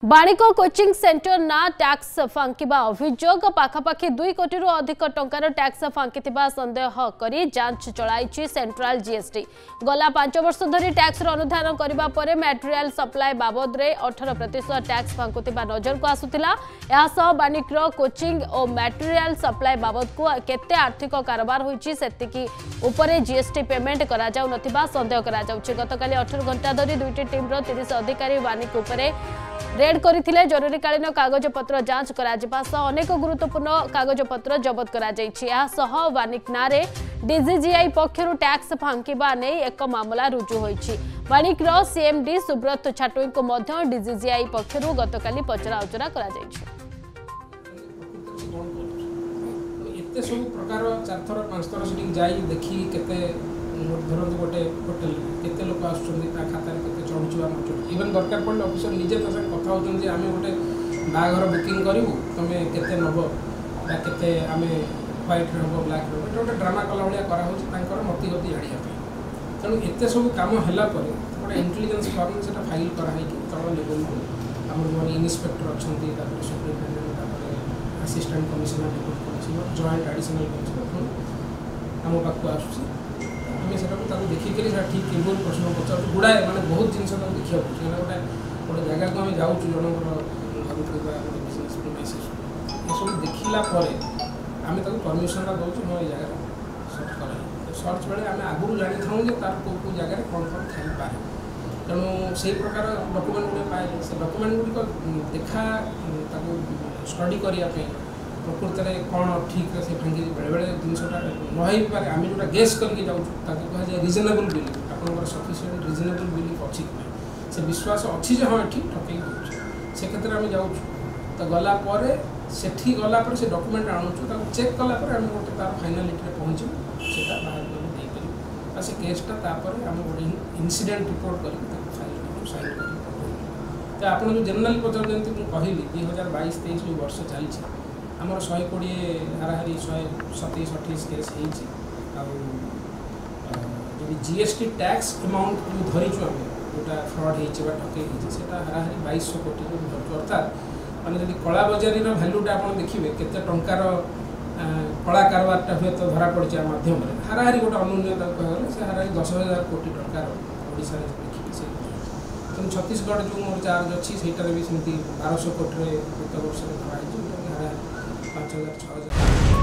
बाणिक coaching centre ना tax फांकिबा अभियोग पाखापाखि 2 कोटी अधिक टंकार टैक्स फांकिथिबा संदेह करी जांच चलाई सेंट्रल जीएसटी। गला 5 वर्ष धरी टैक्स अनुधान करबा परे मटेरियल सप्लाई बाबद रे 18% टैक्स फांकुथिबा नजर को आसुतिला। या सह बाणिकर कोचिंग और मटेरियल सप्लाई बाबद को केते आर्थिक कारोबार होईची सेतिकी ऊपर जीएसटी पेमेंट करा जाउ नथिबा संदेह करा जाउची। गतकाली 18 घंटा धरी दुईटी टीम रो 30 अधिकारी बाणिक ऊपर रेड करथिले। जरूरीकालीन कागजपत्र जांच करा जिबा सह अनेक गुरुत्वपूर्ण कागजपत्र जबत करा जायछि। या सह बाणिक नारे डीजीजीआई पक्षरु टैक्स फांकिबा नै एक मामला रुजु होईछि। बाणिकर सीएमडी सुब्रत छाटोई को मध्य डीजीजीआई पक्षरु गतकाली पचरा उचरा करा जायछि। एते सब प्रकार 4 थर 5 थर सिटिंग जाई देखि केते धरत गोटे होटेल केते लोक आसुछन्ती ता खाता रे केते चढुछुआ न इवन दरकार पड़ले ऑफिसर निजे तो कथा होचन जे आमे गोटे बाघर बुकिंग करिवु तमे केते नबो या केते आमे व्हाइट रहबो ब्लैक रहबो गोटे ड्रामा कला भलिया करा होची तांकर मति गति जानिया पे। तनु एते सब काम हैला परे गोटे इंटेलिजेंस फॉर्म सेटा फाइल करा है कि तळ लेवल को हमर जो इन्स्पेक्टर अछन्ती तापर सुपरिटेंडेंट तापर assistant commissioner deputy commissioner joint additional commissioner हम पाखु आसुची आम से देखिक ठीक किभर प्रश्न पचार गुड़ाए माने बहुत जिन देखा गोटे गोटे जगह को आम जाऊँ जनकर घर बिजनेस प्रिमाइसेस ये सब देखला आम परमिशन दौर मैं ये जगह सर्च कर सर्च बेले आम आगुरी जानी था तार कौ जगह कौन कौन थी तेणु से प्रकार डॉक्यूमेंट गुड़े पाए से डॉक्यूमेंट गुड़िक देखा स्टडी करने प्रकृत में कौन ठीक से भांगी बेले बेले जिनसा नई पारे आम जो गेस करके जाऊँ कहुए रिजनेबल बिलीफ आप सफिसीयंट रिजनेबल बिलीफ अच्छी से विश्वास अच्छी हाँ ये ठकई हो से क्षेत्र में जाऊँ तो गलापर से गलापर से डॉक्यूमेंट आणुचु चेक कलापर आम गोटे तार फाइनालिटी पहुँचू से बाहर कर से केसटा आम गोटे इनसीडेंट रिपोर्ट करके फाइल कर साइन कर तो आप जो जनरल पचार जमी कहली 2022-23 जो वर्ष चली आमर 120 हाराहारी 127-28 केस होती जीएसटी टैक्स अमाउंट जो धरीचु आम जोटा फ्रड हो ठकई होता हाराहारी 2200 कोटी जो धरचु अर्थात मैंने जब कला बजारी भैल्यूटा आप देखिए केते टंकार कला कारबारटा हुए तो धरा पड़ी मध्यम हाराहारी गोटे अनुन्नता कहले से हाराहारी 10,000 कोटी टंकार ओडिशा देखिए से तेणु छत्तीसगढ़ जो मोर चार्ज अच्छी से भी सेमती 1200 कोटी गत वर्ष धराई 5,000-6,000